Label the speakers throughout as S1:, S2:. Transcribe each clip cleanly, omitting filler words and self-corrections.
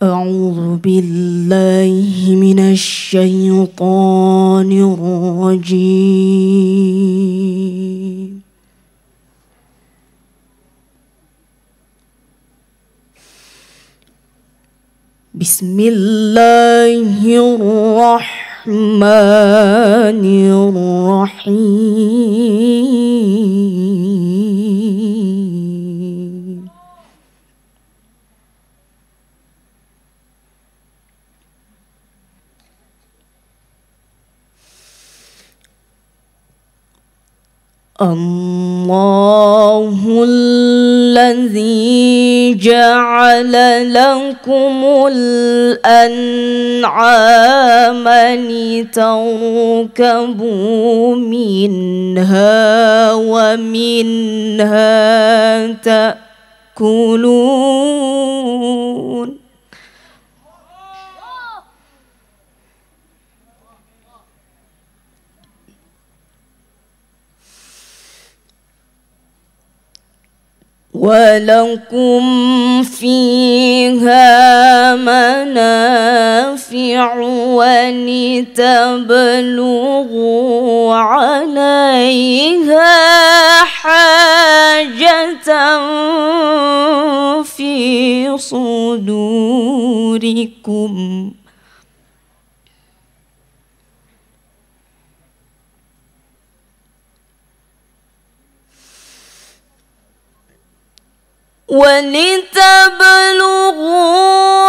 S1: أعوذ بالله من الشيطان الرجيم. بسم الله الرحمن الرحيم. الله الذي جعل لكم الأنعام لتركبوا منها ومنها تأكلون. ولكم فيها منافع ولتبلغوا عليها حاجة في صدوركم. ولتبلغوا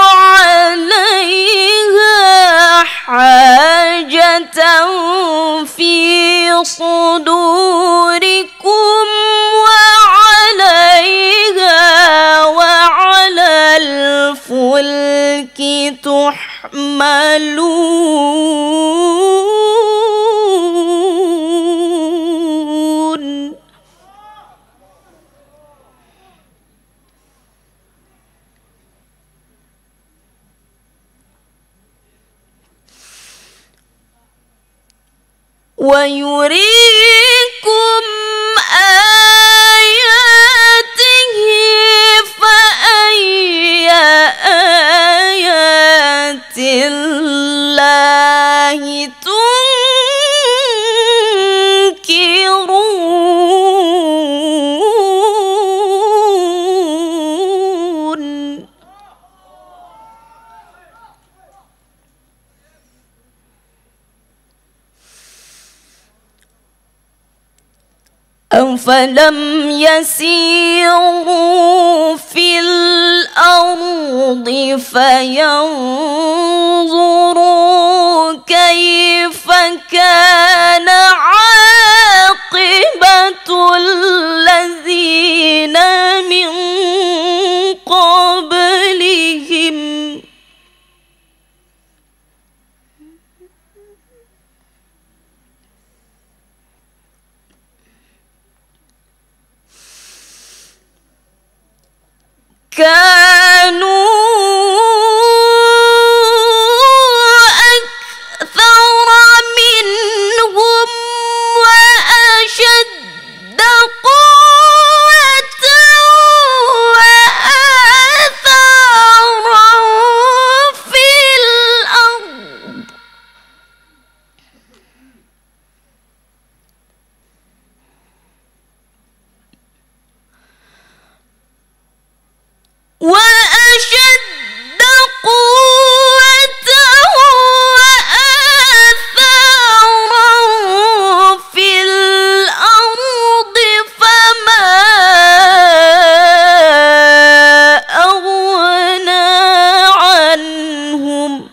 S1: عليها حاجة في صدوركم وعليها وعلى الفلك تحملون. ويريكم آياته فأي آيات الله تنكرون. أفلم يسيروا في الأرض فينظروا كيف كان عاقبة الذين من قبلهم. كانوا أكثر منهم وأشد قوة وآثارا في الأرض. وأشد قوة وآثارا في الأرض فما أغنى عنهم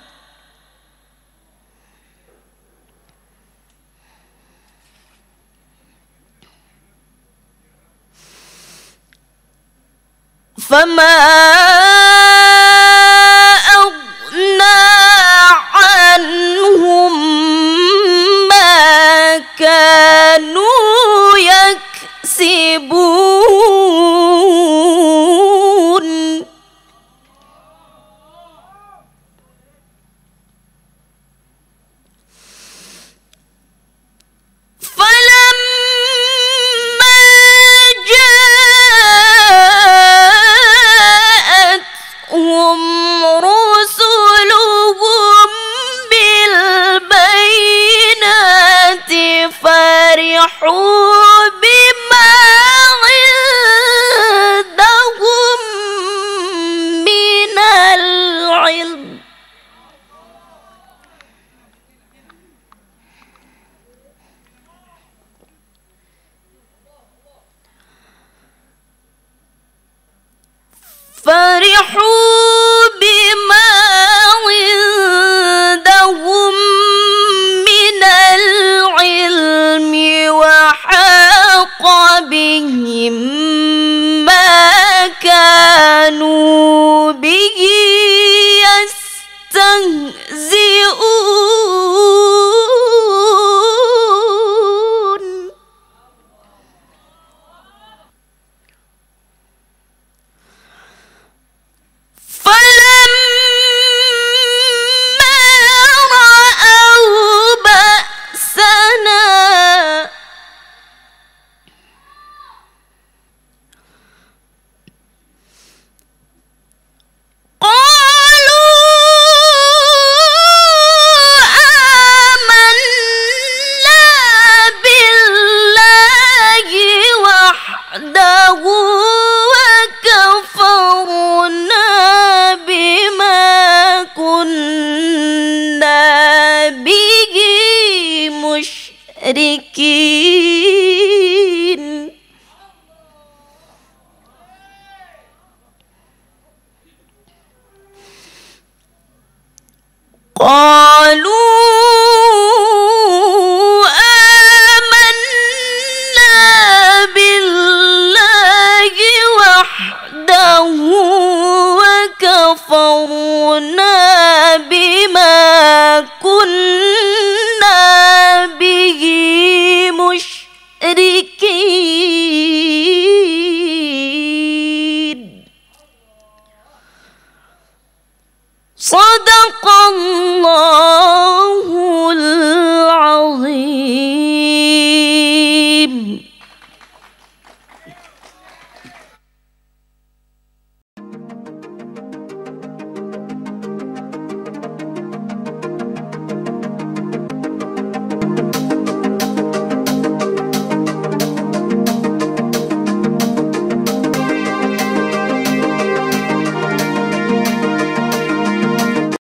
S1: ما كانوا يكسبون. فلما جاءت فرحوا بما عندهم من العلم وحاق بهم ما كانوا به يستهزئون فلما رأوا بأسنا مشركين قالوا آمنا بالله وحده وكفرنا بما كنا به مشركين. صدق الله العظيم.